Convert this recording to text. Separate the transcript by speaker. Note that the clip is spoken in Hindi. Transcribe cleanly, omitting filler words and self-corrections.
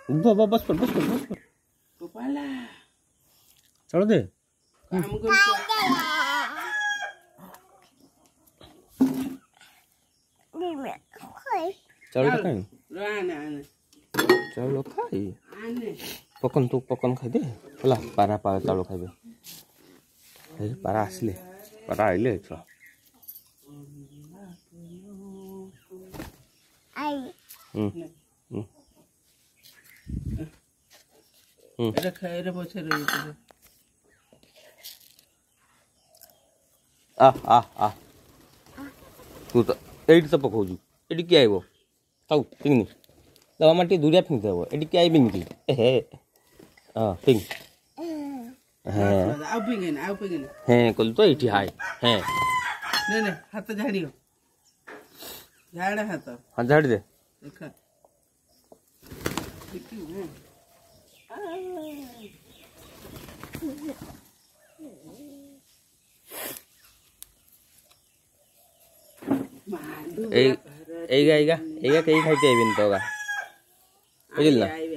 Speaker 1: बस पर
Speaker 2: गोपाला
Speaker 1: चलो दे
Speaker 2: काम कर
Speaker 1: चलो खाई
Speaker 2: आने आने
Speaker 1: चलो खाई
Speaker 2: आने
Speaker 1: पकन तू पकन खाई दे होला पारा पारा चलो खाइबे ए पारा आसले पारा आइले छ
Speaker 3: आई
Speaker 2: एटा खाइरे पछे रही
Speaker 1: आ तू तो एडी तो पकाउजु एडी के आइबो ताऊ पिंगनी दवा माटी दूरिया फिंग देबो एडी के आइबिन की हे पिंग
Speaker 2: आओ पिंगन
Speaker 1: हे कल तो एठी हाय हे
Speaker 2: ने हाथ झाड़ियो झाड़ हाथ
Speaker 1: हां झाड़ दे
Speaker 2: देखा एगा कई खाइते आइबिन तोगा बुझिल ना